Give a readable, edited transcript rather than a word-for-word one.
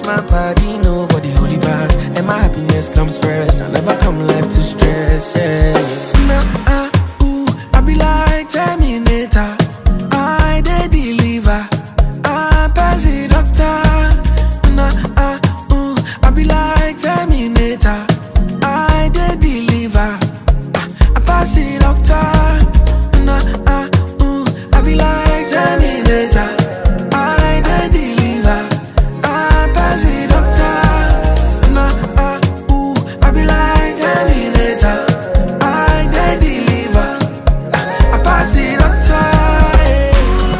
my body, nobody holy back. And my happiness comes first. I never come life to stress, yeah.